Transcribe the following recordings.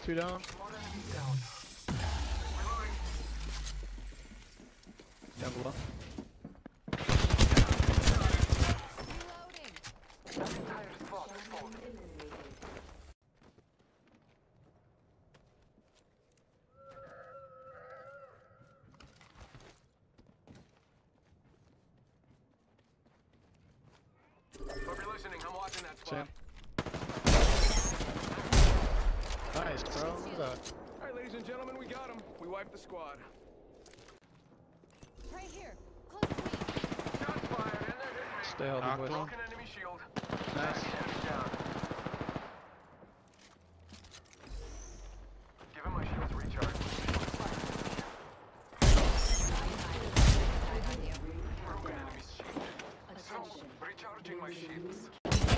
2 down. Down below. Hope you're listening. I'm watching that spot. Nice, bro. Alright, ladies and gentlemen, we got him. We wiped the squad. Right here. Close to me. Shots fired, and they're hitting me. Stay healthy, boys. Broken enemy shield. Nice. Enemy down. Give him my shield to recharge. Broken enemy shield. So, recharging my shields.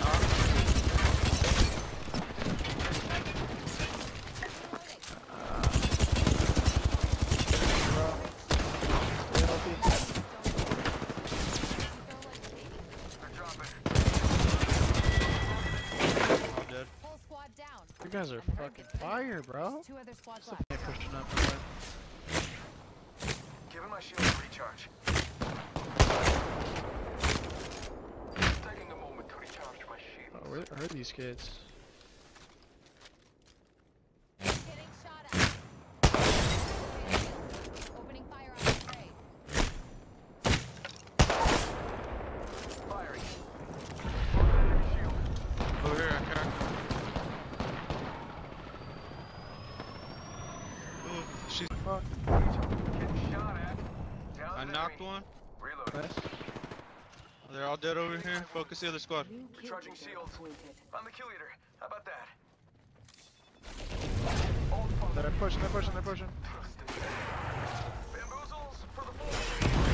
You guys are fucking fire, bro. 2 other squads Stop left. pushing up. Give him my shield to recharge. Taking a moment to recharge my shield. Oh, where are these kids? Getting shot at. Opening fire on the prey. Firing. Broken enemy shield. Over here, okay. Ooh, she's Fuck. Getting shot at. Down I an knocked enemy. one. Reload. Nice. They're all dead over here. Focus the other squad. Recharging shields. I'm the kill leader. How about that? They're pushing, they're pushing, they're pushing. Bamboozles for the full.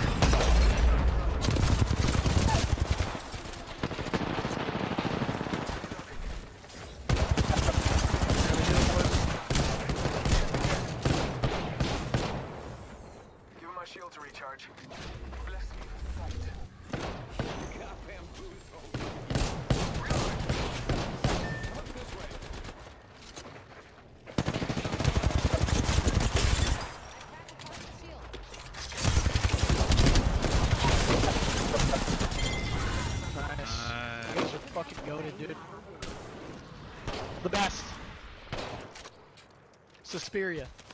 Give him my shield to recharge. Bless me with sight. Got bamboozled. Reload. Look this way. Shield. Nice. You guys are fucking goated, dude. The best. Suspiria.